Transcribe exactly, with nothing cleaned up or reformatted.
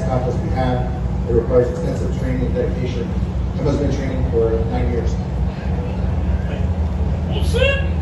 contest we have. It requires extensive training and dedication. Emma's been training for nine years. All set.